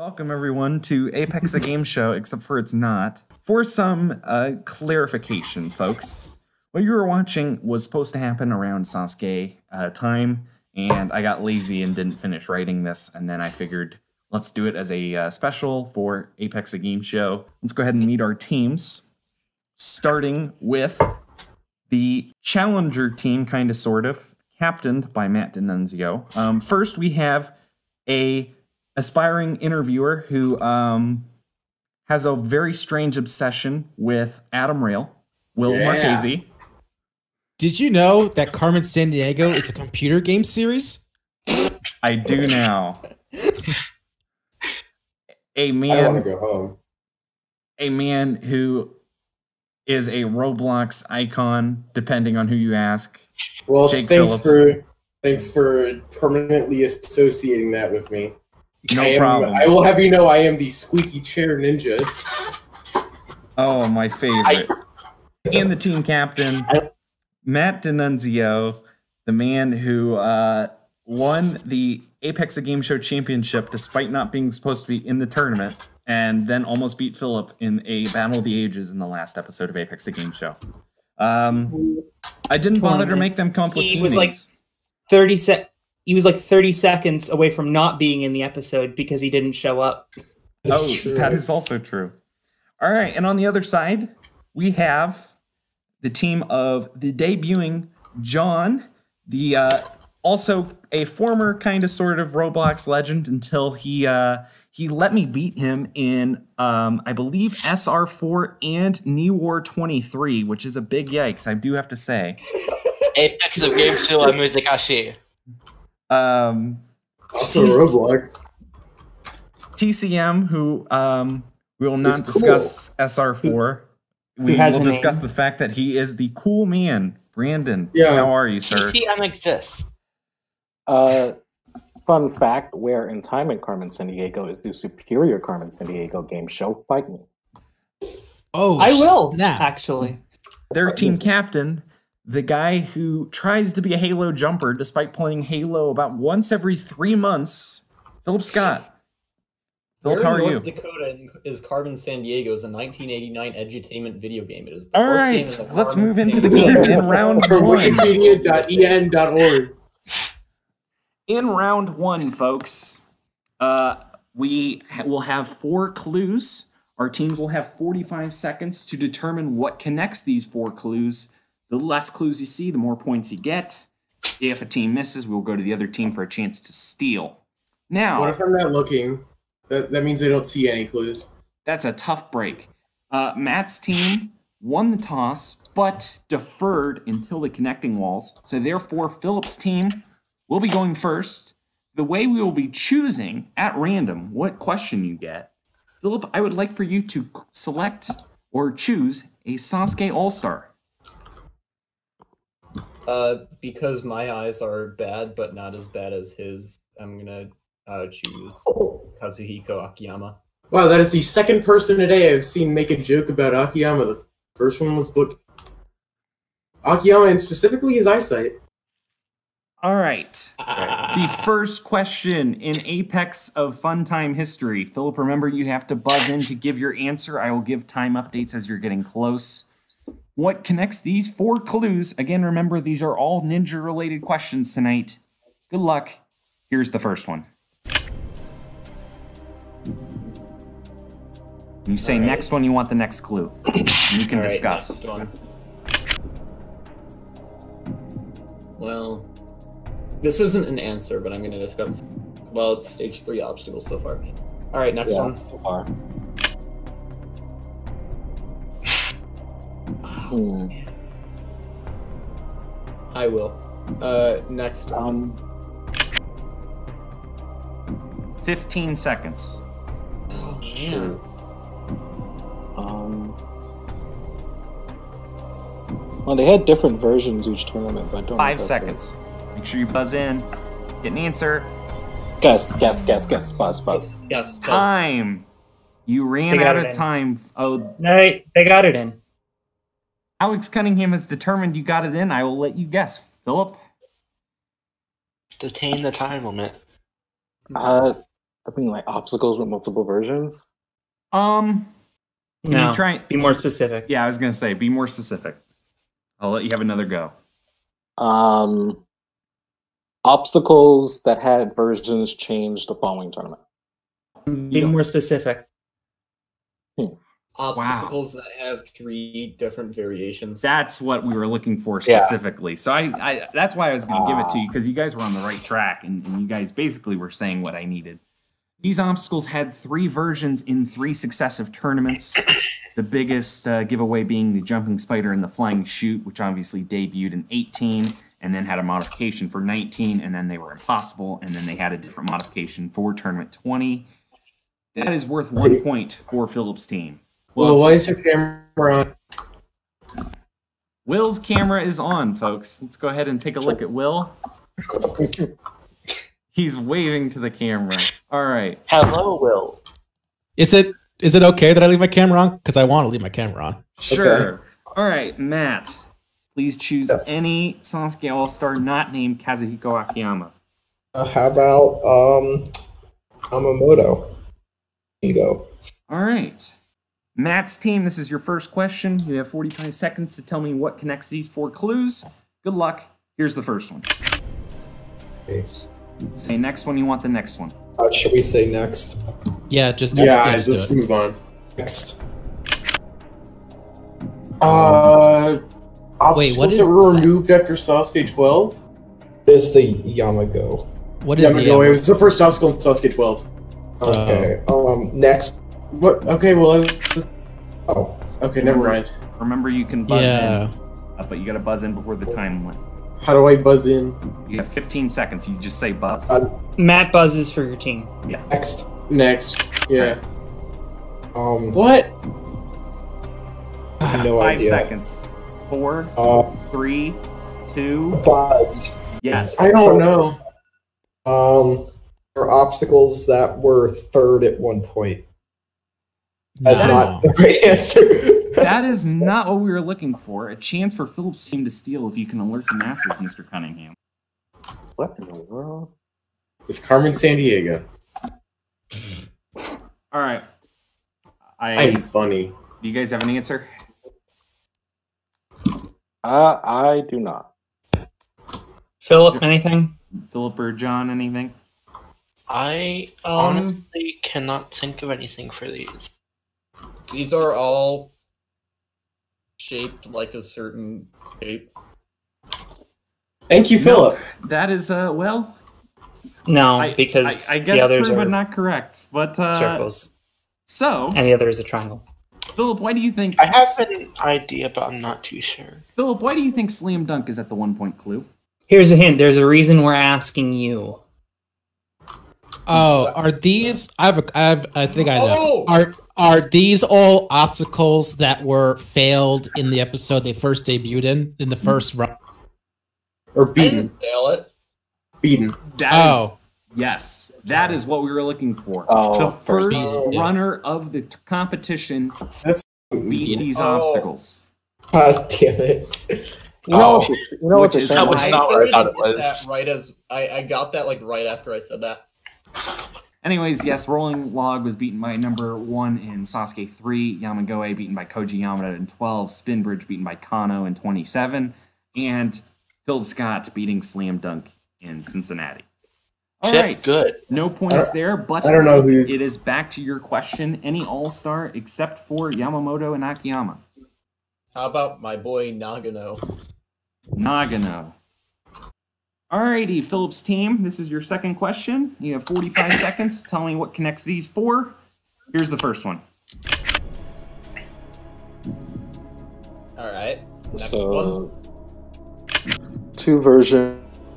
Welcome everyone to Apex a Game Show, except for it's not. For some clarification, folks, what you were watching was supposed to happen around Sasuke time, and I got lazy and didn't finish writing this, and then I figured let's do it as a special for Apex a Game Show. Let's go ahead and meet our teams, starting with the Challenger team, kind of, sort of, captained by Matt D'Annunzio. First, we have a aspiring interviewer who has a very strange obsession with Adam Rail, Will Marchese. Did you know that Carmen Sandiego is a computer game series? I do now. I want to go home. A man who is a Roblox icon, depending on who you ask. Well, Jake thanks for permanently associating that with me. No problem. I will have you know I am the squeaky chair ninja. Oh, my favorite. And the team captain, Matt D'Annunzio, the man who won the Apex a Game Show Championship despite not being supposed to be in the tournament, and then almost beat Philip in a Battle of the Ages in the last episode of Apex a Game Show. I didn't bother to make them come up with team names. He was like 30 seconds away from not being in the episode because he didn't show up. That is also true. All right, and on the other side, we have the team of the debuting John, the also a former kind of sort of Roblox legend until he let me beat him in I believe SR4 and New War 23, which is a big yikes, I do have to say. Apex a Game Show Muzikashi. Also Roblox. TCM, who we will not discuss SR4. We will discuss the fact that he is the cool man. Brandon, how are you, sir? TCM exists. Fun fact, Where in Time in Carmen Sandiego is the superior Carmen Sandiego game show. Fight me. Oh, I will, actually. Their team captain, the guy who tries to be a Halo jumper despite playing Halo about once every 3 months, Philip Scott. Philip, how are you? North Dakota is Carmen Sandiego's a 1989 edutainment video game. It is the all fourth right, game in the let's Carmen move into the game in round From one. Wikipedia.en.org. In round one, folks, we will have 4 clues. Our teams will have 45 seconds to determine what connects these 4 clues. The less clues you see, the more points you get. If a team misses, we'll go to the other team for a chance to steal. Now, What if I'm not looking? That means I don't see any clues. that's a tough break. Matt's team won the toss, but deferred until the connecting walls. So therefore, Philip's team will be going first. The way we will be choosing at random what question you get, Philip, I would like for you to select or choose a Sasuke All-Star. Because my eyes are bad, but not as bad as his, I'm gonna choose Kazuhiko Akiyama. Wow, that is the second person today I've seen make a joke about Akiyama. The first one was Akiyama, and specifically his eyesight. All right. The first question in Apex of Funtime history. Philip, remember you have to buzz in to give your answer. I will give time updates as you're getting close. What connects these 4 clues? Again, remember, these are all ninja-related questions tonight. Good luck. Here's the first one. You say next one, you want the next clue. You can discuss. Well, this isn't an answer, but I'm going to discuss. Well, it's stage 3 obstacles so far. All right, next one. So far. I will. Next one. 15 seconds. Oh, man. Well, they had different versions each tournament, but I don't know. 5 seconds. Make sure you buzz in. Get an answer. Guess. Buzz. Yes. Time. You ran out of time. Oh, No, they got it in. Alex Cunningham has determined you got it in. I will let you guess. Philip? Detain the time limit. I mean, like obstacles with multiple versions. Can No, you try? be more specific. Yeah, I was gonna say, be more specific. I'll let you have another go. Obstacles that had versions changed the following tournament. Be more specific. Obstacles that have 3 different variations. That's what we were looking for Yeah. specifically. So I that's why I was going to give it to you, because you guys were on the right track, and you guys basically were saying what I needed. These obstacles had 3 versions in 3 successive tournaments. The biggest giveaway being the jumping spider and the flying chute, which obviously debuted in 18, and then had a modification for 19, and then they were impossible, and then they had a different modification for tournament 20. That is worth 1 point for Philip's team. Well, it's why just- is your camera on? Will's camera is on, folks. Let's go ahead and take a look at Will. He's waving to the camera. All right. Hello, Will. Is it okay that I leave my camera on? Because I want to leave my camera on. Sure. All right, Matt. Please choose Yes. any Sasuke All-Star not named Kazuhiko Akiyama. How about Yamamoto? You go. All right. Matt's team, this is your first question. You have 45 seconds to tell me what connects these 4 clues. Good luck. Here's the first one. Okay. Say next one, you want the next one. Should we say next? Yeah, just Yeah, just do just it. move on. Next. Wait, what Obstacles is that were that? removed after Sasuke 12? Is the Yamago? What is Yeah, the no, it was the first obstacle in Sasuke 12. Okay. Next. What? Okay, well, Oh. okay, never mind. Remember, you can buzz Yeah. in, but you got to buzz in before the time limit. How do I buzz in? You have 15 seconds. You just say buzz. Matt buzzes for your team. Next. Next. Yeah. What? I have no 5 idea. seconds. 4, 3, 2. Buzz. Yes. I don't know. There are obstacles that were third at one point. That's That is- not the right answer. That is not what we were looking for. A chance for Philip's team to steal if you can alert the masses, Mr. Cunningham. What in the world? It's Carmen Sandiego. All right. I'm funny. Do you guys have an answer? I do not. Philip, anything? Philip or John, anything? I honestly cannot think of anything for these. These are all shaped like a certain shape. Thank you, Philip. That is, well, No, because I the guess others true, are but not correct. But, circles, so, and the other is a triangle. Philip, why do you think... I have an idea, but I'm not too sure. Philip, why do you think Slam Dunk is at the 1 point clue? Here's a hint. There's a reason we're asking you. Oh, are these? I think I know. Oh! Are these all obstacles that were failed in the episode they first debuted in the first run? Or I beaten. didn't fail it. Beaten. That is, yes, that is what we were looking for. Oh, the first first beat, yeah. runner of the competition That's beat these Oh. obstacles. God damn it. You know what? You know what Which the is shame how That is? was not what I thought it started to get was. that right as I got that like right after I said that. Anyways, yes, Rolling Log was beaten by number 1 in Sasuke 3, Yamagoe beaten by Koji Yamada in 12, Spin Bridge beaten by Kano in 27, and Philip Scott beating Slam Dunk in Cincinnati. All Chip, right, good. no points there, but I don't know who- it is back to your question. Any All-Star except for Yamamoto and Akiyama. How about my boy Nagano? Nagano. Alrighty, Philip's team, this is your second question. You have 45 seconds to tell me what connects these 4. Here's the first one. All right. Next So, 2 versions.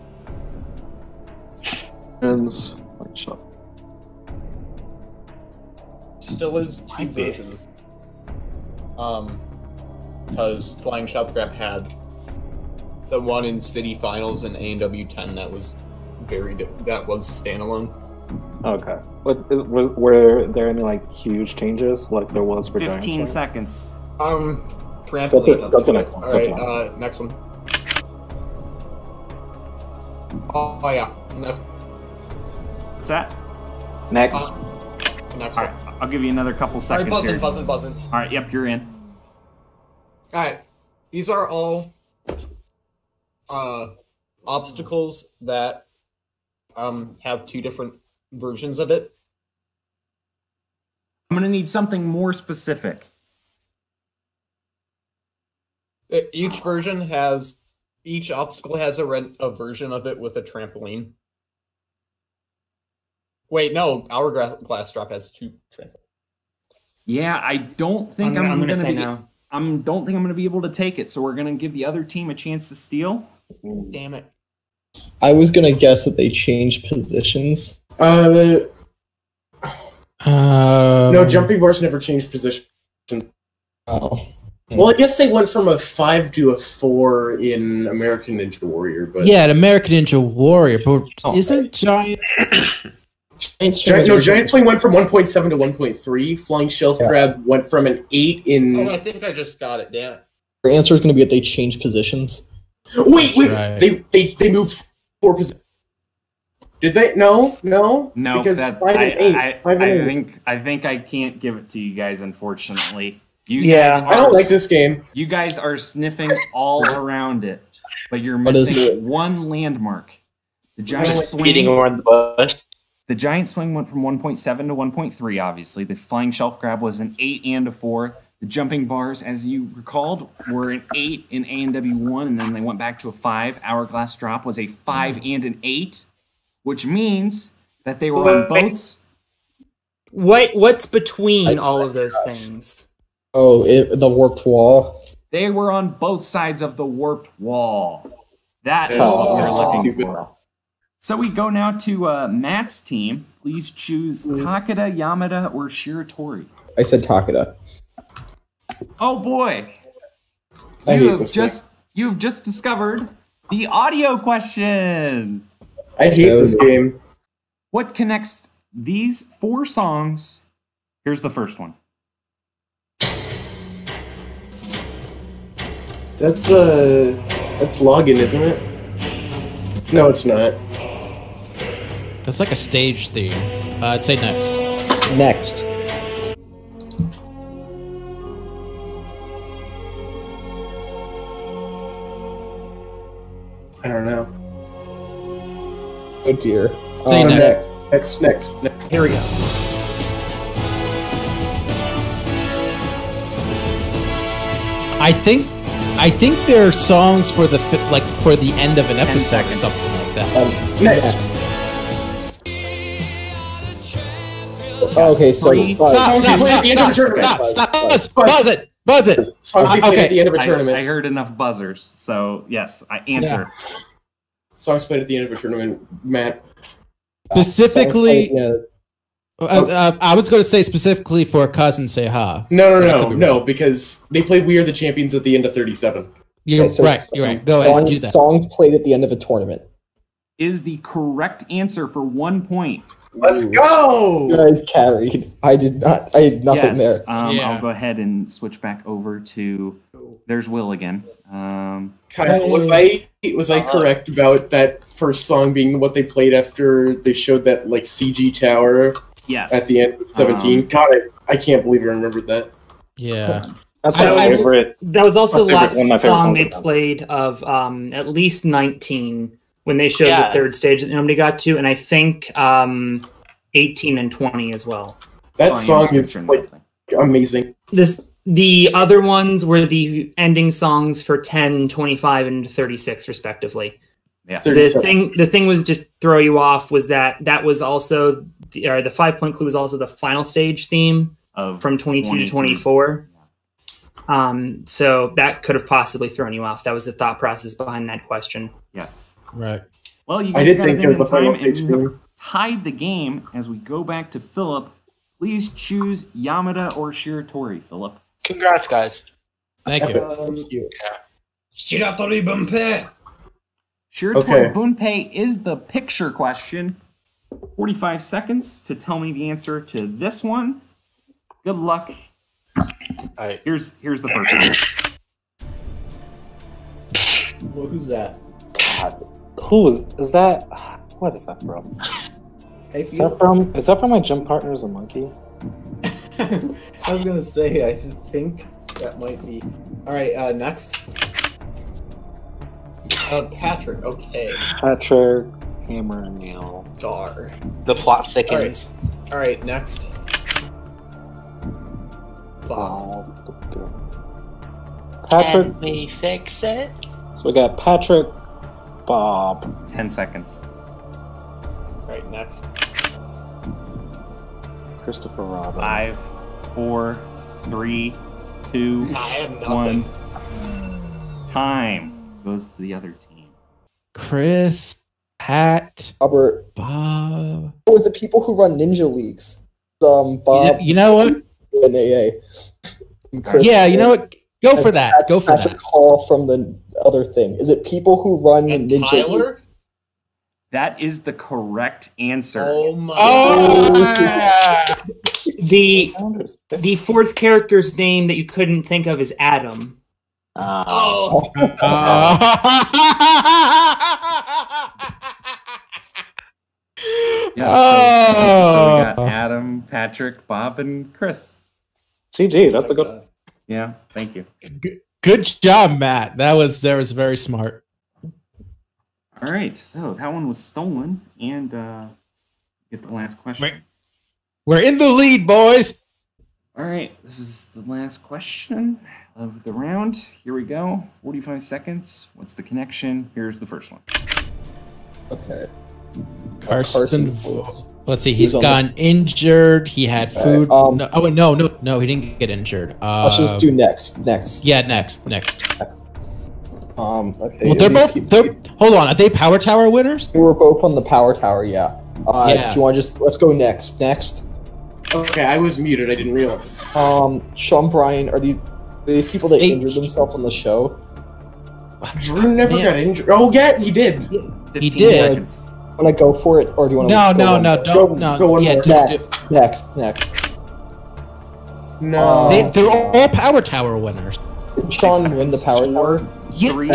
Still is 2 versions. Because Flying Shop Grab had the one in City Finals and A&W 10 that was that was standalone. Okay. Were there any like huge changes like there was for 15 Giant Slayer? seconds. Trampoline. That's the next one. All That's right. Next one. Oh yeah. Next. What's that? Next. Next All right, I'll give you another couple seconds here. buzzing. All right, yep, you're in. Alright. These are all obstacles that have two different versions of it. I'm gonna need something more specific. Each obstacle has a version of it with a trampoline. Wait, no, Hourglass Drop has two trampolines. Yeah, I don't think I'm I'm gonna gonna say be. no. Don't think I'm gonna be able to take it. So we're gonna give the other team a chance to steal. Damn it. I was gonna guess that they changed positions. No, jumping bars never changed position. Oh. Well, I guess they went from a 5 to a 4 in American Ninja Warrior, but Yeah, an American Ninja Warrior, but isn't Giant? Giant Swing went from 1.7 to 1.3. Flying Shelf Grab went from an 8 in. Oh, I think I just got it, damn it. Your answer is gonna be that they changed positions. Wait, right. they moved 4 positions. Did they? No. No, Because that, 5 and 8. 5 and 8. I think I can't give it to you guys, unfortunately. You Yeah. guys I don't like this game. You guys are sniffing all around it, but you're What is missing it? one landmark. The giant Beating swing. around the bush. The giant swing went from 1.7 to 1.3. Obviously, the flying shelf grab was an 8 and a 4. The jumping bars, as you recalled, were an 8 in A&W1, and then they went back to a 5. Hourglass Drop was a 5 and an 8, which means that they were on both. What's between all of those things? Oh, the warped wall. They were on both sides of the warped wall. That is Oh, what we're looking stupid. for. So we go now to Matt's team. Please choose Takeda, Yamada, or Shiratori. I said Takeda. Oh boy! I hate this You've just discovered the audio question. I hate this game. What connects these 4 songs? Here's the first one. That's login, isn't it? No, it's not. That's like a stage theme. Say next. Next. I don't know. Oh dear. Say next. Next. Here we go. I think there are songs for the for the end of an episode or seconds. something like that. Next. Okay, so Three. Stop! Buzz it! Songs we played Okay. at the end of a I tournament. heard enough buzzers, so yes, I answer. Songs played at the end of a tournament, Matt. Specifically, Yeah. I was going to say specifically for Cousin Say Ha. No, because they played "We Are the Champions" at the end of 37. You're Okay, so right. You're right. Go ahead. Do that. Songs played at the end of a tournament. Is the correct answer for 1 point. Let's go! You guys carried. I did not. I had nothing there. Yeah. I'll go ahead and switch back over to. There's Will again. Kyle, was I correct about that first song being what they played after they showed that like CG tower Yes. at the end of 17? God, I can't believe I remembered that. Yeah. That's I- my I- favorite. That was also the My favorite- one of my last favorite song songs they of them. played of at least 19 when they showed Yeah. the third stage that nobody got to, and I think 18 and 20 as well. That song is like amazing. The other ones were the ending songs for 10, 25, and 36, respectively. Yeah. The thing was to throw you off was that was also the 5-point clue was also the final stage theme Of from 22 to 24. So that could have possibly thrown you off. That was the thought process behind that question. Yes. Right. Well, you I guys did got think it it was in the final time, and stage you have theme. tied the game as we go back to Philip. Please choose Yamada or Shiratori, Philip. Congrats, guys. Thank you. Thank you. Shiratori Okay. Bunpei is the picture question. 45 seconds to tell me the answer to this one. Good luck. Alright. Here's the first one. Well, who's that? Who is that? What is that from? Is that from my gym partner as a monkey? I was gonna say, I think that might be. Alright, next. Patrick, okay. Patrick, hammer and nail. Star. The plot thickens. Alright, next. Bob. Patrick. Can we fix it? So we got Patrick, Bob. 10 seconds. Alright, next. Christopher Robin. 5, 4, 3, 2, I have nothing. 1. Time goes to the other team. Chris, Pat, Robert. Bob. Oh, is it people who run ninja leagues? Bob. You know what? And AA. And Chris, Yeah, you know what? Go for and that. Go for Patrick that. Hall from the other thing. Is it people who run And ninja Tyler? leagues? That is the correct answer. Oh my Oh! The fourth character's name that you couldn't think of is Adam. Oh! Yes, so we got Oh. Adam, Patrick, Bob, and Chris. GG, that's a good. Yeah, thank you. Good job, Matt. That was very smart. All right, so that one was stolen, and get the last question. We're in the lead, boys. All right, this is the last question of the round. Here we go. 45 seconds. What's the connection? Here's the first one. Okay. Carson. Let's see. He's He's on gotten injured. He had food. um, No, he didn't get injured. Let's just do next. Yeah, next. Okay. Well, they're these both. people- Hold on. Are they Power Tower winners? They were both on the Power Tower, yeah. Yeah. Do you want to let's go next. Next. Okay, I was muted. I didn't realize. Sean Bryan, are these people that Hey. injured themselves on the show? Drew never Yeah. got injured. Oh, yeah, he did. 15 did. seconds. Want to go for it, or do you want to? Go one more. Next. No. They're all Power Tower winners. Did Sean win the Power Tower? Yeah. Three.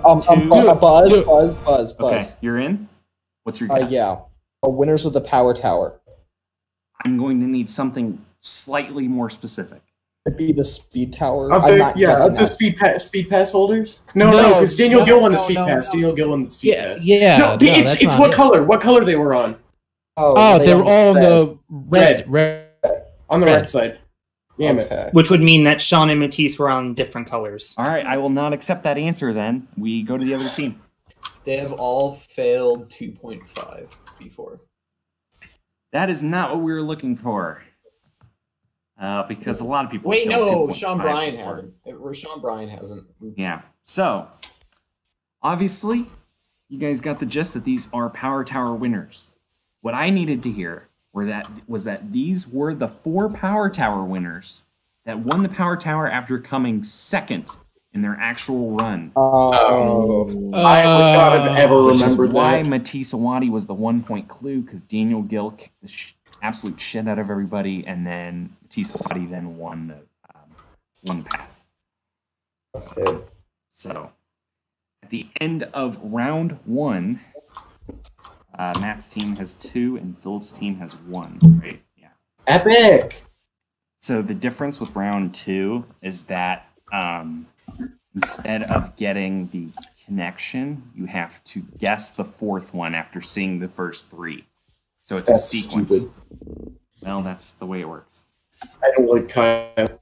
Buzz. Okay, you're in? What's your guess? Yeah. Winners of the Power Tower. I'm going to need something slightly more specific. It'd be the Speed Tower. Of the speed pass holders? No, because Daniel Gill won the speed pass. Daniel Gill won the speed pass. Yeah. No, it's what color? What color they were on? Oh, they were all on the red. On the right side. Damn it. Okay. Which would mean that Sean and Matisse were on different colors. All right, I will not accept that answer then. We go to the other team. They have all failed 2.5 before. That is not what we were looking for. Because a lot of people. Wait, failed no, 2.5 Sean Bryan before. hasn't. Sean Bryan hasn't. Oops. Yeah. So, obviously, you guys got the gist that these are Power Tower winners. What I needed to hear was that these were the 4 Power Tower winners that won the Power Tower after coming second in their actual run. I would not have ever Which is remembered why that. Matisse Awadi was the 1-point clue, because Daniel Gill kicked the absolute shit out of everybody, and then Matisse Awadi then won the pass. Okay. So, at the end of round 1, Matt's team has 2 and Philip's team has 1, right? Yeah. Epic! So the difference with round 2 is that instead of getting the connection, you have to guess the 4th one after seeing the first 3. So it's That's a sequence. stupid. Well, that's the way it works. I don't like Kyle.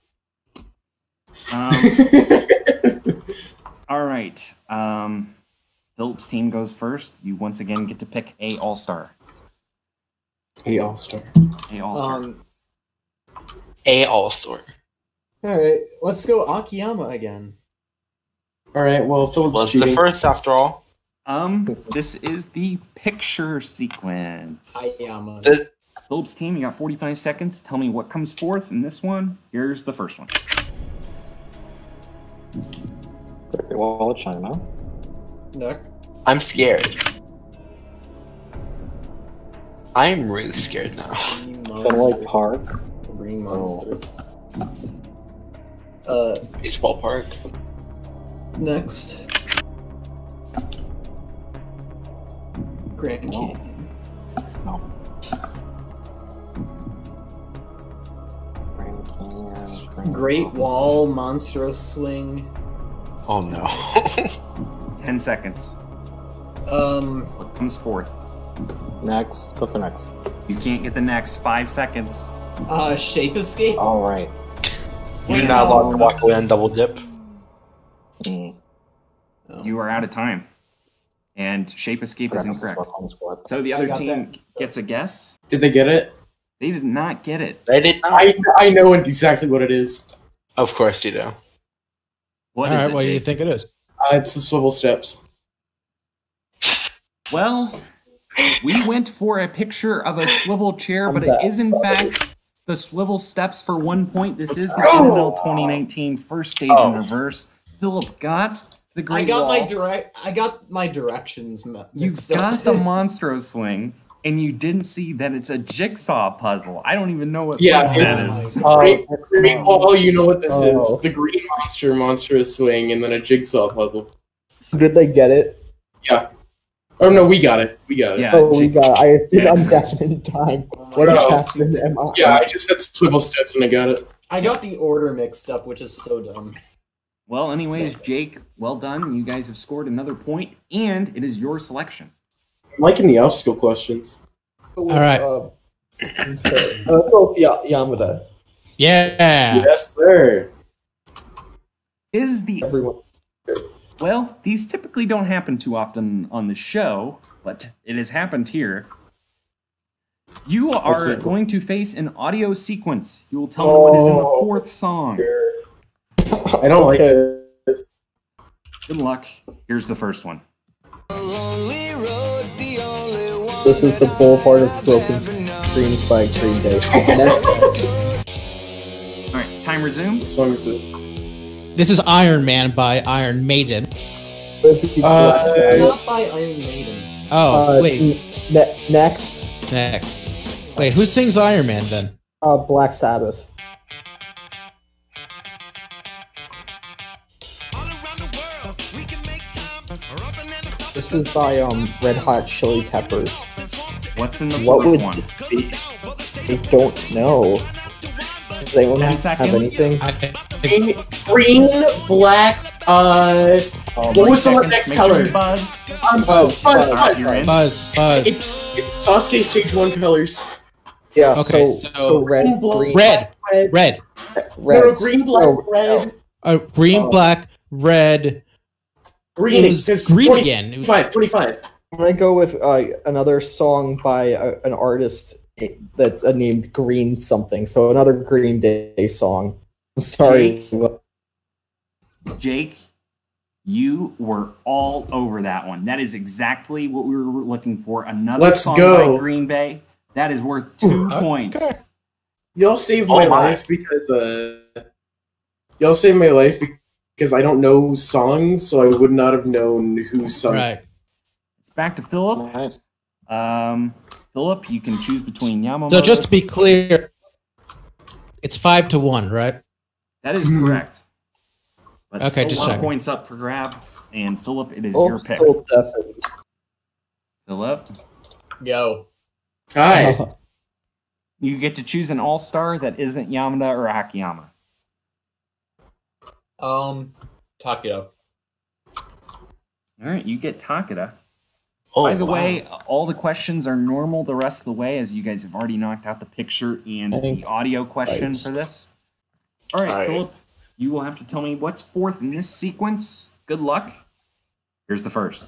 All right. Philip's team goes first. You once again get to pick a All-Star. Hey, All-Star. A All-Star. A All-Star. Alright, let's go Akiyama again. Alright, well, Philip's Was cheating. the first after all? This is the picture sequence. Akiyama. Philip's team, you got 45 seconds. Tell me what comes fourth in this one. Here's the first one. Great Wall of China. Nick. I'm scared. I'm really scared now. Fenway Park. Green Oh. Monster. Baseball park. Next. Grand Canyon. No. Great Wall, Monstrous Swing. Oh no. 10 seconds. What comes fourth? Next. Go for next. You can't get the next 5 seconds. Shape Escape. All right. You're not allowed to walk away on double dip. Mm. You are out of time. And Shape Escape is incorrect. What comes fourth? So the other got team gets a guess. Did they get it? They did not get it. I did not. I know exactly what it is. Of course you do. What All is right, it, what do you Jake? think it is? It's the swivel steps. Well, we went for a picture of a swivel chair, but it is in fact the swivel steps for 1 point. This is the NFL 2019 first stage in reverse. Philip got the Great Wall. I got my directions. You got the Monstro Swing, and you didn't see that it's a jigsaw puzzle. I don't even know what place that is. Great Wall, you know what this Oh. is. The green monster, monstrous swing, and then a jigsaw puzzle. Did they get it? Yeah. Oh no, we got it. We got it. Yeah, Oh, we got it. I think Yeah. I'm deaf in time. What No. captain am I? Yeah, I just said swivel steps and I got it. I got the order mixed up, which is so dumb. Well, anyways, Jake, well done. You guys have scored another point, and it is your selection. I'm liking the obstacle questions. All right. Okay. Let's go with Yamada. Yeah. Yes, sir. Is the Everyone. Well, these typically don't happen too often on the show, but it has happened here. You are Okay. going to face an audio sequence. You will tell me what is in the Oh. fourth song. I don't like it. Good luck. Here's the first one. This is the Boulevard of Broken Dreams by Green Day. Next. All right, time resumes. Song is it? This is Iron Man by Iron Maiden. It's not by Iron Maiden. Oh, wait. Next. Next. Wait, who sings Iron Man then? Black Sabbath. This is by Red Hot Chili Peppers. What's in the What fourth would one? this be? I don't know. Does anyone 10 have seconds? anything? Green, black, what was the 30 next seconds. Make color? sure you buzz. Fuzz. All right, you're in. Buzz. It's Sasuke Stage 1 colors. Yeah. Okay, so so- red, Green, green, Red. Red. red. No, green, black, Oh, red. Green, black, red. Green. It was It's green 20 again. It was 25. I'm gonna go with another song by an artist that's named Green something. So another Green Day song. I'm sorry. Jake, you were all over that one. That is exactly what we were looking for. Another Let's song go. by Green Bay. That is worth 2 points. Y'all saved Oh my my. life because I don't know songs, so I would not have known who sung. right. Back to Philip. Nice. Philip, you can choose between Yamamoto. So just to be clear, it's 5-1, right? That is correct. But Okay, still just a lot of checking. points up for grabs. And Philip, it is Oh, your pick. still deafened. Philip, Go. Hi. you get to choose an all-star that isn't Yamada or Akiyama. Takeo. All right, you get Takeda. Oh, By the wow. way, all the questions are normal the rest of the way, as you guys have already knocked out the picture and the audio question for this. All right, All right. Philip, you will have to tell me what's fourth in this sequence. Good luck. Here's the first.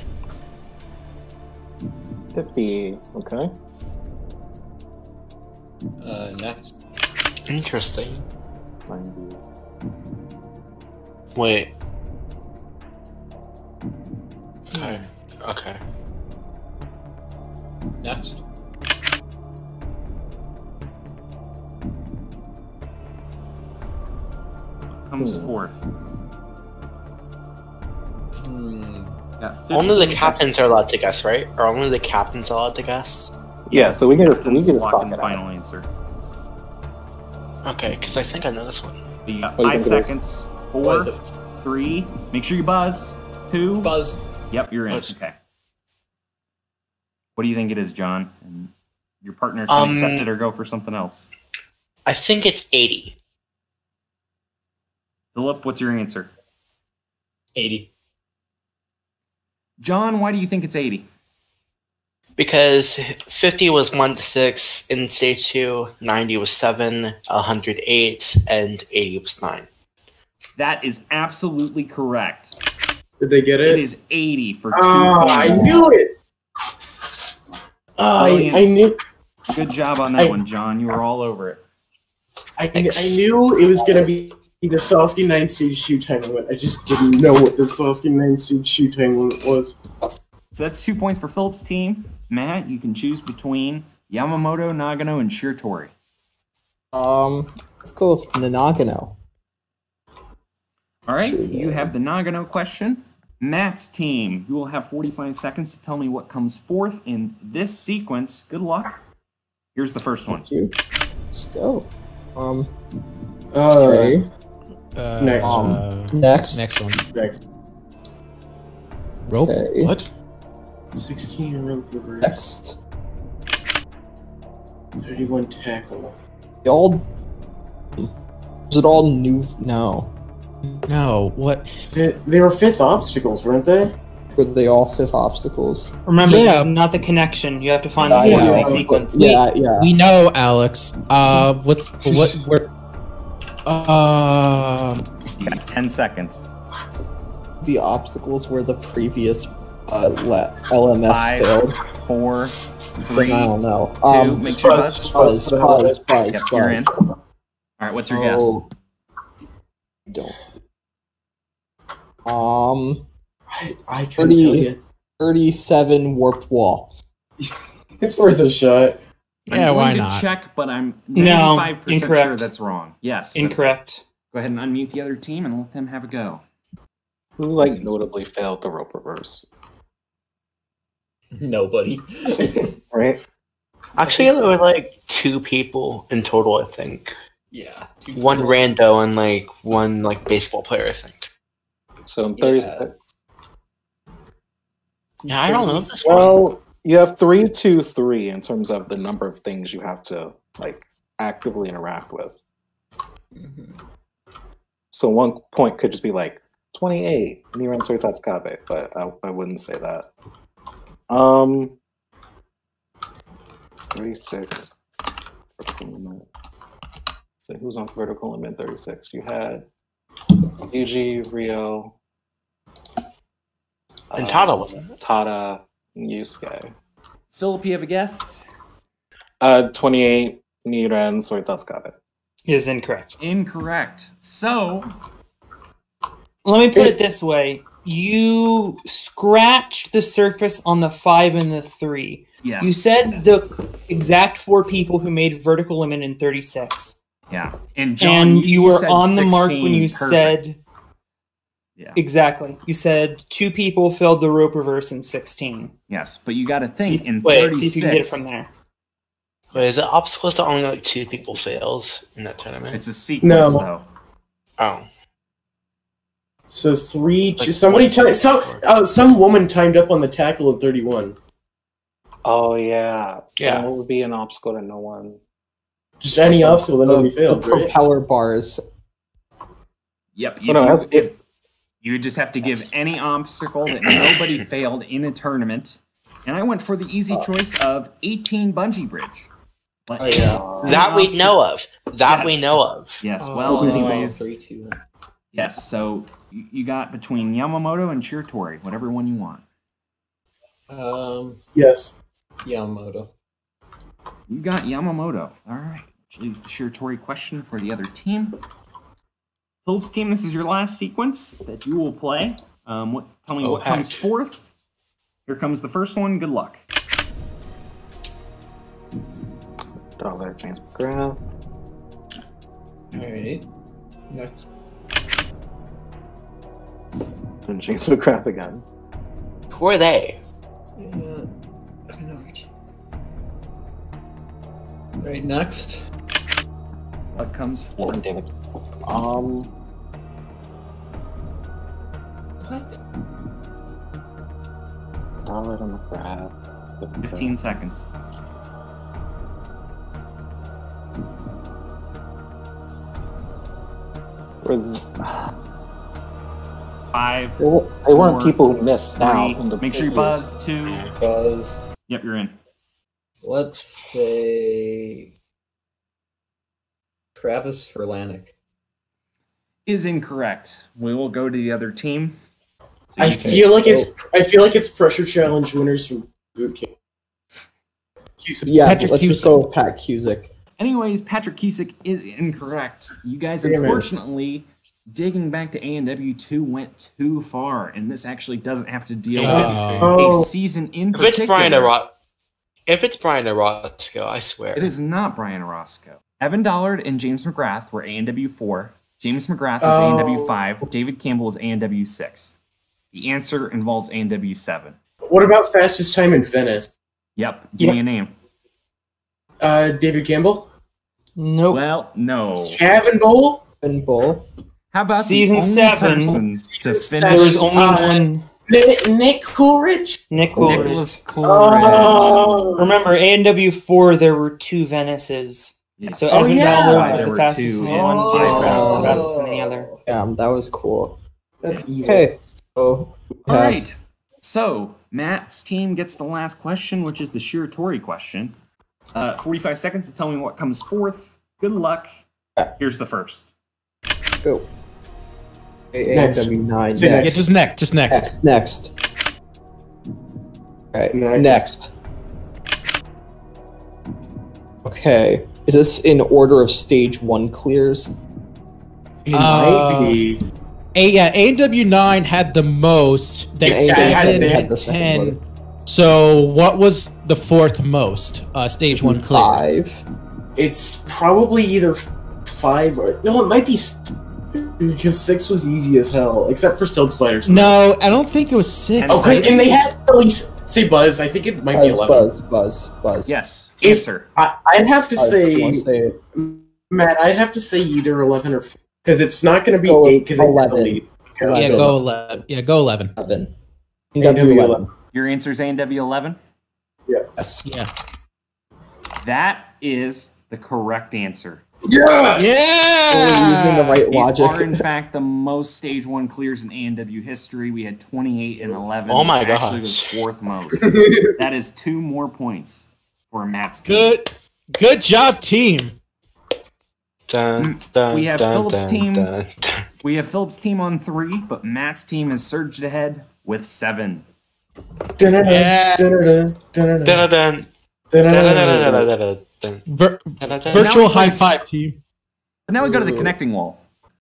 50. Okay. Next. Interesting. 90. Wait. Okay. Okay. Next. Comes fourth. Got 15 Only the seconds. captains are allowed to guess, right? Or only the captains allowed to guess? Yeah, so we can just Captains lock talk in it the out. final answer. Okay, because I think I know this one. You got What do you 5 think it is? seconds. What is 4, it? 3. Make sure you buzz. 2. Buzz. Yep, you're in. Buzz. Okay. What do you think it is, John? And your partner can accept it or go for something else. I think it's 80. Philip, what's your answer? 80. John, why do you think it's 80? Because 50 was 1 to 6, in stage 2, 90 was 7, 108, and 80 was 9. That is absolutely correct. Did they get It it? is 80 for 2 I points. knew it. I knew. Good job on that one, John. You were all over it. I knew it was gonna be the Sasuke 9 stage shoe time limit. I just didn't know what the Sasuke 9 stage shoe time limit was. So that's 2 points for Philip's team. Matt, you can choose between Yamamoto, Nagano, and Shiratori. Let's go with Nagano. All right, Sure. you have the Nagano question. Matt's team, you will have 45 seconds to tell me what comes forth in this sequence. Good luck. Here's the first one. Thank you. Let's go. Okay. Next. Next one. Next. Rope. Okay. What? 16 rope reverse. Next. 31 tackle. They all. Is it all new? No. No. What? They were 5th obstacles, weren't they? Were they all 5th obstacles? Remember, Yeah. this is not the connection. You have to find the Yeah, fourth yeah. sequence. Yeah, yeah. We know, Alex. What's what? Where? You got 10 seconds. The obstacles were the previous LMS 5, failed. 4, Then 3, I don't know. 2, make sure that's... Buzz. Yep, you're in. All right, what's your guess? Don't. I couldn't tell you. 37 warped wall. It's worth a shot. Yeah, I'm why going not? to check, but I'm No, 95% sure incorrect. that's wrong. Yes. so Incorrect. go ahead and unmute the other team and let them have a go. Who like notably failed the rope reverse? Nobody. Right? Actually, there were like 2 people in total, I think. Yeah. 1 rando and like 1 like baseball player, I think. So in 36. Yeah, I don't know this one. Well, you have 3, 2, 3 in terms of the number of things you have to like actively interact with. So 1 point could just be like 28 Niran Soitatsukabe, but I wouldn't say that. 36 vertical limit. So who's on vertical limit 36? You had Yuji, Rio, And Tada wasn't it? Tada, and Yusuke. Philip, you have a guess? 28 Niran Soitatsukabe. Is incorrect. Incorrect. So, Let me put it this way. You scratched the surface on the 5 and the 3. yes. You said the exact 4 people who made vertical limit in 36. Yeah. And John, And you were said on the mark 16, when you perfect. said Yeah. exactly. You said 2 people failed the rope reverse in 16. Yes, but you got to think in wait, 36. See if you can get it from there. Wait, is it obstacles that only like 2 people fails in that tournament? It's a sequence, No. though. Oh. So 3. Like Somebody 1, 2, some woman timed up on the tackle at 31. Oh yeah. Yeah. So what would be an obstacle that no one? Just any obstacle that nobody The failed, right? propeller bars. Yep. Well, no, if You just have to give any obstacle that nobody failed in a tournament. And I went for the easy choice of 18 bungee bridge. But That we know of. That we Yes. know of. Yes, well, anyways. 3, 2. Yes, so you got between Yamamoto and Shiratori, whatever one you want. Yes. Yamamoto. You got Yamamoto. All right, which leaves the Shiratori question for the other team. Philip's team, this is your last sequence that you will play. Tell me Oh, what comes heck. forth. Here comes the first one. Good luck. dollar James McGrath. Alright. Next. And James McGrath again. Who are they? I know. Right, next. What comes forth? David. What? Dollar McGrath. 15 seconds. Was, 5, they weren't 4, people who missed 3. out. In the Make sure you previous- buzz. 2. Buzz. Yep, you're in. Let's say Travis Furlanick. Is incorrect. We will go to the other team. I feel like it's pressure challenge winners from boot camp. Yeah, Patrick let's just Cusick. go with Pat Cusick. Anyways, Patrick Cusick is incorrect. You guys, Damn it. unfortunately, digging back to A&W2 went too far, and this actually doesn't have to deal with Oh. a season in If it's Brian particular. Orozco, I swear. It is not Brian Orozco. Evan Dollard and James McGrath were A&W4. James McGrath was A&W5. David Campbell was A&W6. The answer involves A&W7. What about fastest time in Venice? Yep, give me a name. David Campbell? Nope. Well, no. Kevin Bowl? And Bull. How about Season the only 7. person to Season There was finish? only one. Nick Coolidge? Nick Coolidge. Nicholas Coolidge. Oh. Remember, A&W4, there were 2 Venices. Yes. So Oh, Evan yeah. Dollard was There the were fastest two in in one, five James McGrath was the rounds. fastest in the other. That was cool. That's evil. Okay, so we All have- right. So Matt's team gets the last question, which is the Shiratori question. 45 seconds to tell me what comes forth. Good luck. Here's the first. Go. Next. AW9. Say Yeah, Next. just next. Next. Okay, Next. next. Okay. Is this in order of stage 1 clears? It might be. A&W9 had the most. They Yeah, had they had the second 10. So what was the 4th most? Stage 1 clear. 5. It's probably either 5 or... No, it might be... Because 6 was easy as hell, except for Silk Sliders. No, I don't think it was 6. Okay, and they had at least... Say Buzz, I think it might be 11. Buzz. Yes. If- Answer. I'd have to I say... wanna say it. Matt, I'd have to say either 11 or 4. Because it's not going to be Go 8, because it's 11. the lead. Yeah, Let's go 11. Yeah, go 11. 11. AW11. Your answer is A&W11? Yes. Yeah. That is the correct answer. Yeah! We're using the right These logic. are, in fact, the most stage 1 clears in A&W history. We had 28 and 11. Oh my which actually was gosh. 4th most. That is 2 more points for Matt's team. Good job, team. Dun, dun, We have dun, Philip's dun, team. dun. We have Philip's team on 3, but Matt's team has surged ahead with 7. Yeah. Dun, dun, dun, dun, dun, Vir- dun, dun, dun. virtual high five, team. But now we go to the connecting wall.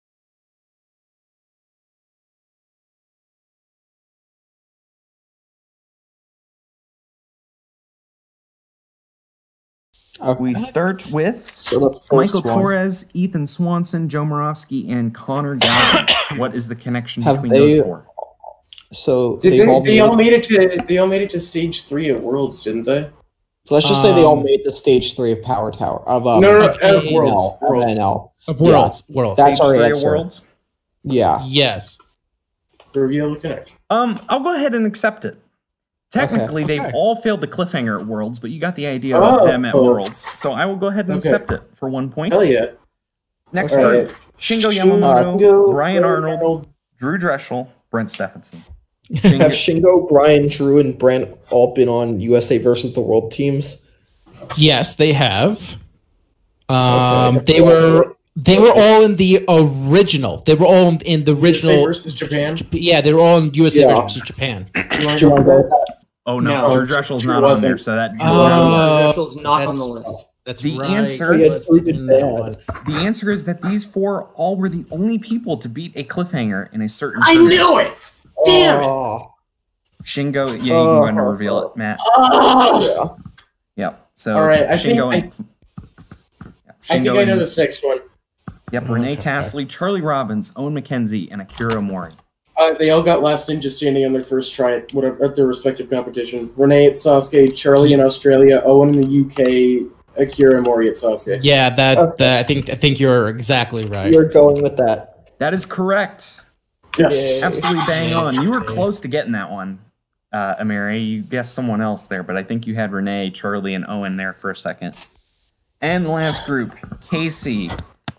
We start with So the first Michael one. Torres, Ethan Swanson, Joe Moravsky, and Connor Galvin. What is the connection Have between they- those 4? So They all made made it to. They all made it to stage 3 at Worlds, didn't they? So let's just say they all Um, made the stage 3 of Power Tower of No, okay, Worlds. NL, of NL. Of Worlds. Worlds. That's Stage our 3 of answer. Worlds? Yeah. Yes. Reveal the connection. I'll go ahead and accept it. Technically, Okay. they've all failed the cliffhanger at Worlds, but you got the idea of them at Oh. Worlds. So I will go ahead and Okay. accept it for 1 point. Hell yeah. Next All group, right. Shingo Yamamoto, Shingo, Brian Arnold, Drew Dreschel, Brent Stephenson. Have Shingo, Brian, Drew, and Brent all been on USA versus the World teams? Yes, they have. Okay. They were all in the original. They were all in the USA original. versus Japan. Yeah, they were all in USA Yeah. versus Japan. You Do want you to want to go with that? Oh no, No. Drew Dreschel's Drew not on wasn't. there, so that Oh, Marshall's not on that's- the list. That's The right. answer- Yeah, Let's Drew did in that bad. one. the answer is that these 4 all were the only people to beat a cliffhanger in a certain I tournament. knew it! Damn it! Oh, Shingo, yeah, you can go ahead and reveal it, Matt. Oh! yeah. Yep. So All right, I Shingo think and I think I know this next one. Yep, Renee Okay. Castley, Charlie Robbins, Owen McKenzie, and Akira Mori. They all got Last Ninja standing on their first try at, whatever, at their respective competition. Renee at Sasuke, Charlie in Australia, Owen in the UK, Akira Mori at Sasuke. Yeah, Okay. I think you're exactly right. You're going with that. That is correct. Yes. Absolutely bang on. You were close to getting that one, Amiri. You guessed someone else there, but I think you had Renee, Charlie, and Owen there for a second. And the last group, Casey,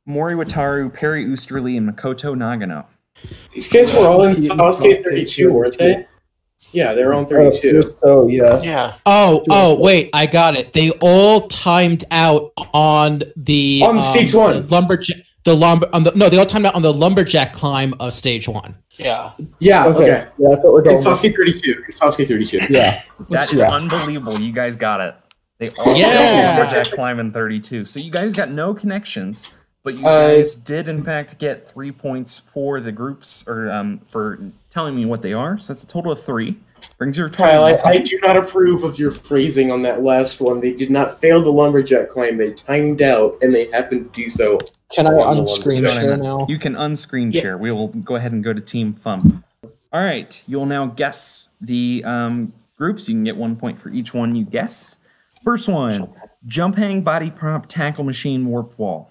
Mori Wataru, Perry Oosterly, and Makoto Nagano. These guys were all in Sasuke 32, weren't they? Yeah, they were on 32. So yeah. Yeah. Oh, wait, I got it. They all timed out on the stage 1. Lumberjack. They all timed out on the lumberjack climb of stage 1. Yeah. Yeah, okay. Yeah, that's what we're going It's Sasuke 32. It's Sasuke 32. Yeah. That is unbelievable. You guys got it. They all Yeah. lumberjack climb in 32. So you guys got no connections, but you guys did in fact get 3 points for the groups, or for telling me what they are. So that's a total of 3. Brings your total. Kyle, I do not approve of your phrasing on that last one. They did not fail the lumberjack climb. They timed out, and they happened to do so. Can I on the unscreen lumberjack. share now? You can unscreen share. We will go ahead and go to Team Fump. All right, you'll now guess the groups. You can get 1 point for each one you guess. First one: jump hang, body prop, tackle machine, warp wall.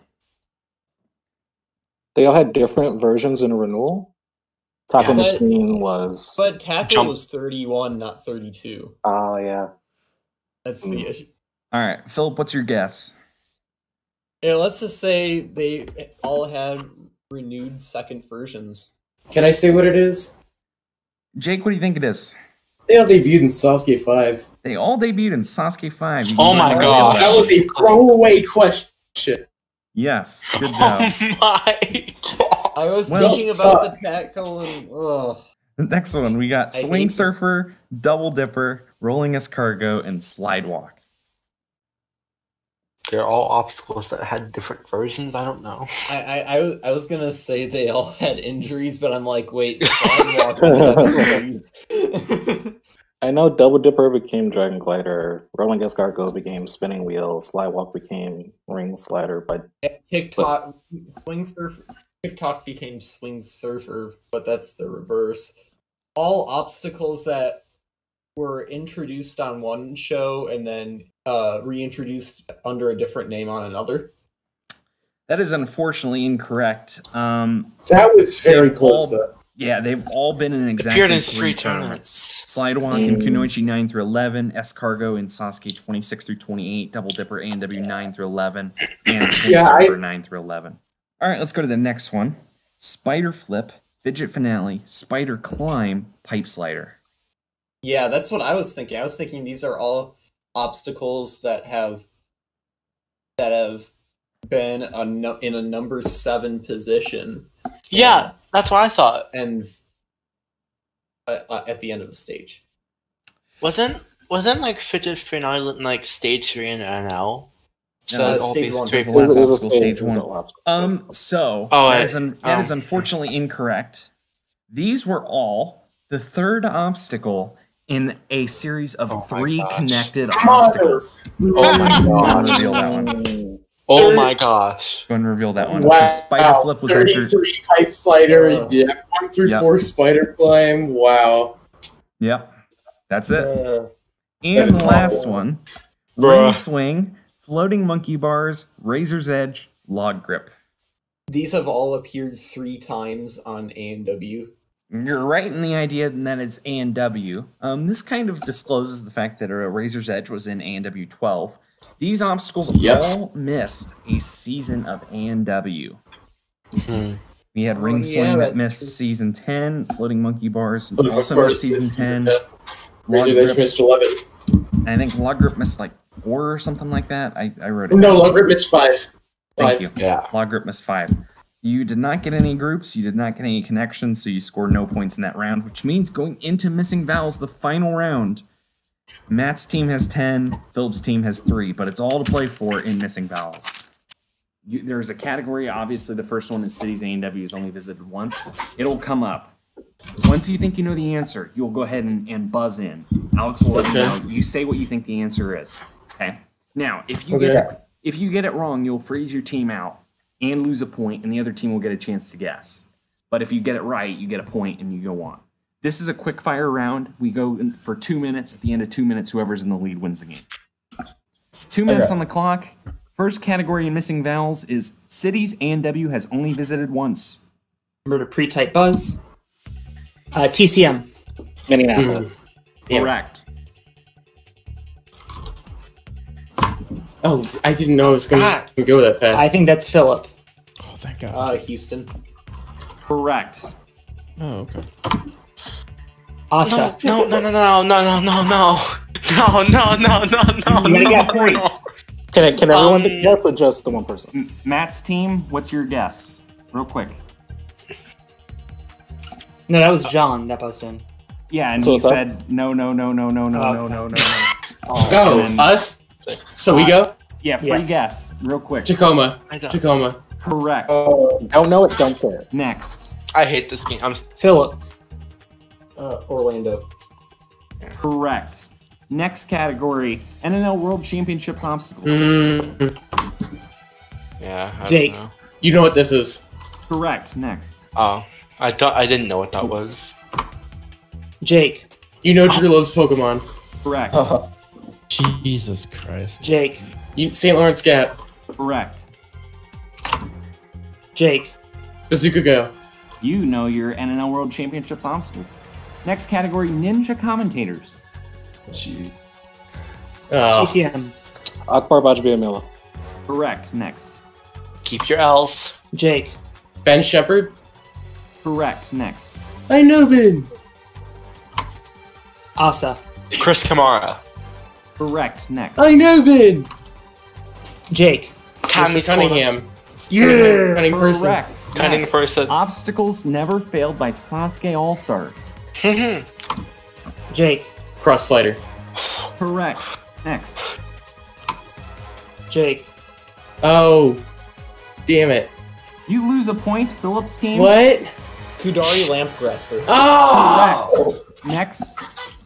They all had different versions in Renewal. Tackle Yeah. Machine was. But tackle was 31, not 32. Oh, yeah. That's the issue. All right, Philip, what's your guess? Yeah, let's just say they all had renewed second versions. Can I say what it is? Jake, what do you think it is? They all debuted in Sasuke 5. They all debuted in Sasuke 5. You Oh can my reveal gosh. That was a throwaway question. Yes, good job. Oh my god. I was Well, thinking about the tackle and ugh. The next one, we got I swing hate this. surfer, double dipper, rolling escargot, and slide walk. They're all obstacles that had different versions. I don't know. I was gonna say they all had injuries, but I'm like, wait, sidewalk had injuries. I know Double Dipper became Dragon Glider, Rolling Escargot became Spinning Wheel, Slidewalk became Ring Slider, but TikTok swing surfer. TikTok became swing surfer, but that's the reverse. All obstacles that were introduced on one show and then reintroduced under a different name on another. That is unfortunately incorrect. That was very They've close, all- though. Yeah, they've all been in Appeared exactly in 3 3 tournaments. tournaments. Slide walk in Kunoichi 9 through 11, Escargot in Sasuke 26 through 28, Double Dipper A&W 9 through 11, and Swing Yeah, Surfer 9 through 11. All right, let's go to the next one. Spider Flip, Fidget Finale, Spider Climb, Pipe Slider. Yeah, that's what I was thinking. I was thinking these are all obstacles that have been in a number 7 position. Yeah, that's what I thought. And at the end of the stage. Wasn't like Fidget Finale like stage 3 in NL? So No, it'd that's all stage be one. 3 That's the last It was a obstacle, stage it was 1. a obstacle. So Oh, that is unfortunately incorrect. These were all the third obstacle in a series of Oh my 3 gosh. connected obstacles. Oh my Go god. and reveal that one. Oh my gosh. Go and reveal that one. Wow. The Spider Flip was entered. 33 pipe slider. Oh. Yeah, 1 through Yep. 4 spider climb. Wow. Yep, that's it. That And is the last awful. one, Bruh. ring swing, floating monkey bars, razor's edge, log grip. These have all appeared 3 times on A&W. You're right in the idea that it's A&W. This kind of discloses the fact that razor's edge was in A&W 12. These obstacles all missed a season of A&W. Hmm. We had ring yeah, swing that that's missed true. season 10, floating monkey bars Floating also monkey missed bars season missed 10. Log Razor's Edge grip, missed 11. I think log grip missed like 4 or something like that. I wrote it No, down. Log Grip missed 5. Thank 5. you. Yeah. Log grip missed 5. You did not get any groups, you did not get any connections, so you scored no points in that round, which means going into Missing Vowels, the final round, Matt's team has 10, Philip's team has 3, but it's all to play for in Missing Vowels. There's a category, obviously the first one is Cities A&W is only visited once. It'll come up. Once you think you know the answer, you'll go ahead and buzz in. Alex will let you know. You say what you think the answer is. Okay? Now, if you get it wrong, you'll freeze your team out and lose a point, and the other team will get a chance to guess. But if you get it right, you get a point and you go on. This is a quick fire round. We go for 2 minutes. At the end of 2 minutes, whoever's in the lead wins the game. 2 minutes on the clock. First category in Missing Vowels is Cities A&W has only visited once. Remember to pre-type buzz. TCM. Minneapolis. Correct. Oh, I didn't know it was going to go that fast. I think that's Philip. thank God. Houston. Correct. Oh, okay. Asa. No. You gotta guess Point. points. Can everyone guess or just the one person? Matt's team, what's your guess? Real quick. No, that was John that buzzed in. Yeah, and So he what's that? said no. Oh, And- us? So we go? Yeah, free Yes. guess, real quick. Tacoma. I don't. Tacoma. Correct. Don't know it, don't care. Next. I hate this game. Philip. Orlando. Correct. Next category, NNL World Championships obstacles. Yeah. I Jake. Don't know. You know what this is. Correct. Next. Oh, I didn't know what that was. Jake. You know Drew loves Pokemon. Correct. Jesus Christ. Jake. St. Lawrence Gap. Correct. Jake. Bazooka Go. You know your NNL World Championships obstacles. Next category, ninja commentators. Oh. TCM. Akbar Bajbiamila. Correct. Next. Keep your L's. Jake. Ben Shepard. Correct. Next. I know Ben. Asa. Chris Kamara. Correct. Next. I know Ben. Jake. Cammy Mr. Cunningham. Yeah. Cunning person. Correct. Cunning Next. person. Obstacles never failed by Sasuke All-Stars. Jake. Cross slider. Correct. Next. Jake. Oh. Damn it. You lose a point, Phillips' team. What? Kudari Lamp Grasper. Oh. Next.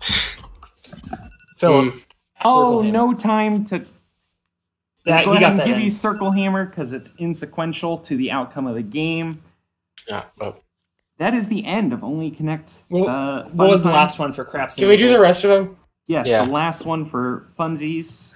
Philip. Oh, Circle hammer. no time to That, go he ahead got and that give in. you Circle Hammer because it's insequential to the outcome of the game. Yeah. Oh. That is the end of Only Connect. What Fun was the Time. last one for Craps? Can we do the rest of them? Yes, Yeah. the last one for funsies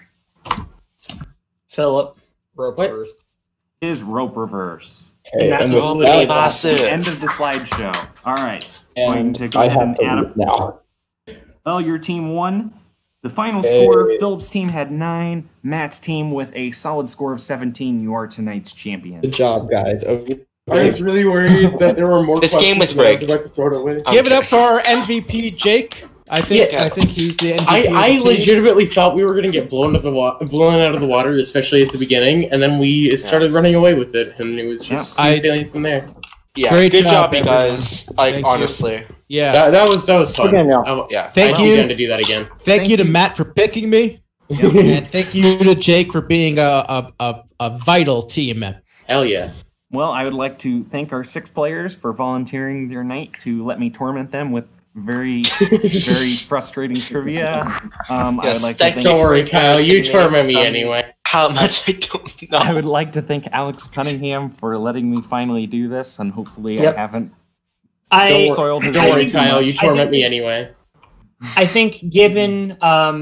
Philip. Rope What? burst. is Rope Reverse. And that was Oh, literally classic. End of the slideshow. All right. Going And to go I ahead have and to add leave up. now. Well, your team won. The final Hey. score, Phillips' team had 9. Matt's team with a solid score of 17. You are tonight's champions. Good job, guys. Okay. I was really worried that there were more This questions game was than I was rigged. about to throw it away. I'm Give it up kidding. for our MVP, Jake. I think he's the MVP. I of the team. legitimately thought we were gonna get blown out of the water, especially at the beginning, and then we started running away with it, and it was just Yeah. smooth sailing from there. Yeah. Great Good job, job, you everyone. guys. Like Thank you. honestly. Yeah. That was fun. Okay, now. Yeah. Thank I'd be you. down to do that again. Thank you to Matt for picking me, and thank you to Jake for being a vital team member. Hell yeah. Well, I would like to thank our 6 players for volunteering their night to let me torment them with very, very frustrating trivia. I would Yes, like to thank thank. Don't worry, for Kyle. You embarrassing torment me from anyway. How much I don't know. I would like to thank Alex Cunningham for letting me finally do this, and hopefully Yep. I haven't I soiled his Don't worry, name too Kyle. much. You torment me anyway. I think given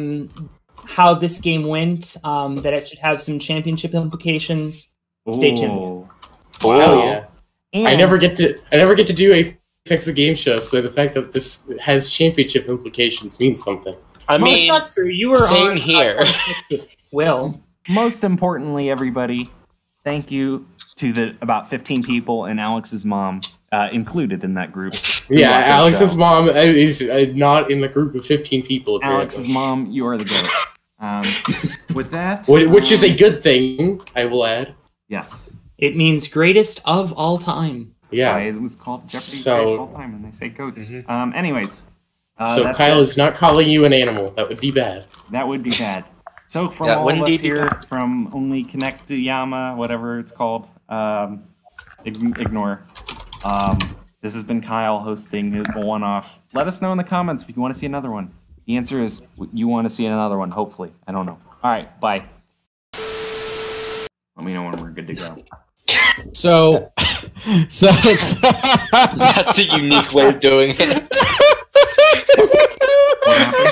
how this game went, that it should have some championship implications. Stay tuned. Ooh. Hell yeah. And I never get to do a Apex a game show, so the fact that this has championship implications means something. I Well, it's mean, not true. You were same on here. Will. Most importantly, everybody, thank you to the about 15 people and Alex's mom included in that group. who Yeah, watched our Alex's show. mom is not in the group of 15 people. apparently. Alex's mom, you are the goat. With that, Which is a good thing, I will add. yes. It means greatest of all time. Yeah. Why it was called Jeopardy So- Greatest of all time, and they say goats. Anyways, So that's Kyle it. is not calling you an animal. That would be bad. That would be bad. So from Yeah, all of wouldn't us it be here, bad? from Only Connect to Yama, whatever it's called, ignore. This has been Kyle hosting his one-off. Let us know in the comments if you want to see another one. The answer is you want to see another one, hopefully. I don't know. All right, bye. Let me know when we're good to go. So, That's a unique way of doing it. What happened?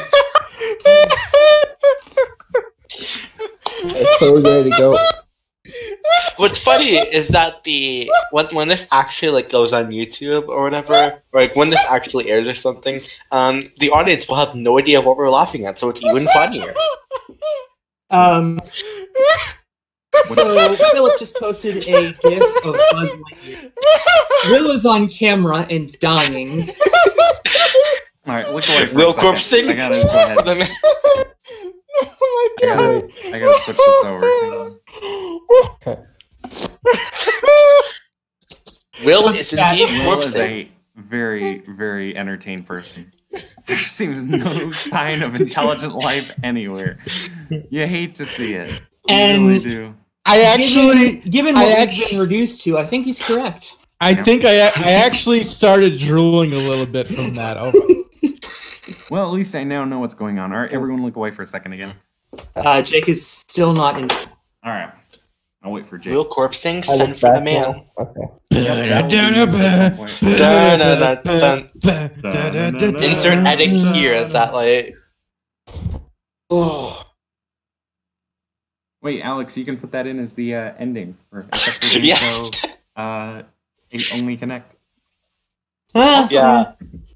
I'm so ready to go. What's funny is that when this actually like goes on YouTube or whatever, or like when this actually airs or something, the audience will have no idea what we're laughing at, so it's even funnier. So Philip just posted a GIF of Buzz Lightyear. Will is on camera and dying. All right, look away for Will a second. corpsing? I gotta go ahead. Oh my god. I gotta switch this over. Will is indeed Will is corpsing. a very, very entertained person. There seems no sign of intelligent life anywhere. You hate to see it. You And- really do. I actually, Given what he's been reduced to, I think he's correct. I think I actually started drooling a little bit from that. Oh, Well, at least I now know what's going on. All right, everyone look away for a second again. Jake is still not in. All right. I'll wait for Jake. Will corpsing, I send look for the back man. now. Okay. At some point. Dun, dun, dun, dun. Insert edit here as that like. Oh. Wait, Alex, you can put that in as the ending. Or except for Yes. Only Connect. Ah, Yeah.